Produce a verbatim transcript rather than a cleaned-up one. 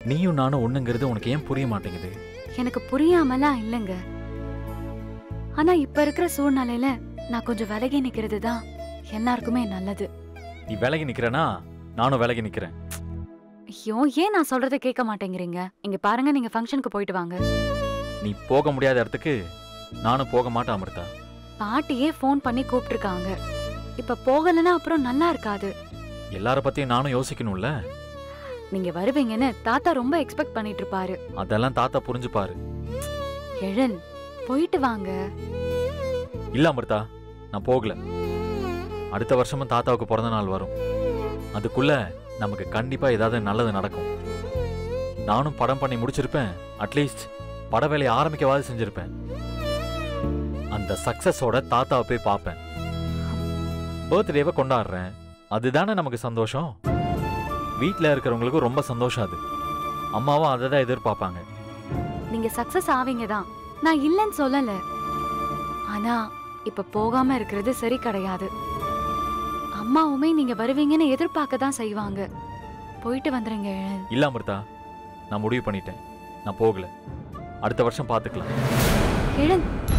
நீயும் நானும் ஒண்ணுங்கிறது உனக்கு ஏன் புரிய மாட்டேங்குது? எனக்கு புரியாமலாம் இல்லைங்க. ஆனா இப்ப இருக்கிற சூழ்நிலையில நான் கொஞ்சம் விலகி நிக்கிறது தான் எல்லாருக்குமே நல்லது. நீ விலகி நிக்கிறனா நானும் விலகி நிக்கிறேன். ஐயோ, ஏன் நான் சொல்றதை கேட்க மாட்டேங்கிறீங்க? இங்க பாருங்க, நீங்க ஃபங்க்ஷனுக்கு போயிட்டு வாங்க. நீ போக முடியாத இடத்துக்கு நானும் போக மாட்டேன் அமிர்தா. பாட்டியே ஃபோன் பண்ணி கூப்பிட்டுருக்காங்க. இப்ப போகலன்னா அப்புறம் நல்லா இருக்காது. எல்லார பத்தியும் நானும் யோசிக்கணும்ல. நீங்க வருவீங்கன்னு தாத்தா ரொம்ப எக்ஸ்பெக்ட் பண்ணிட்டு இருப்பாரு. அதெல்லாம் தாத்தா புரிஞ்சுப்பாரு. எழன், போயிட்டு வாங்க. இல்ல அமிர்தா, நான் போகல. அடுத்த வருஷமும் தாத்தாவுக்கு பிறந்த நாள் வரும். அதுக்குள்ள நமக்கு கண்டிப்பா ஏதாவது நல்லது நடக்கும். நானும் படம் பண்ணி முடிச்சிருப்பேன். அட்லீஸ்ட் பட வேலையை ஆரம்பிக்கவாது செஞ்சிருப்பேன். அந்த சக்சஸோட தாத்தாவை போய் பார்ப்பேன். பர்த்டேவை கொண்டாடுறேன். அதுதானே நமக்கு சந்தோஷம். வீட்டில் இருக்கிறவங்களுக்கும் ரொம்ப சந்தோஷம். அது அம்மாவும் அதை தான் எதிர்பார்ப்பாங்க. நீங்க சக்சஸ் ஆவீங்க தான், நான் இல்லைன்னு சொல்லல. ஆனா இப்ப போகாம இருக்கிறது சரி கிடையாது. அம்மாவுமே நீங்க வருவீங்கன்னு எதிர்பார்க்க தான் செய்வாங்க. போயிட்டு வந்துருங்க. இல்ல அமிர்தா, நான் முடிவு பண்ணிட்டேன். நான் போகல. அடுத்த வருஷம் பார்த்துக்கலாம். எழன்.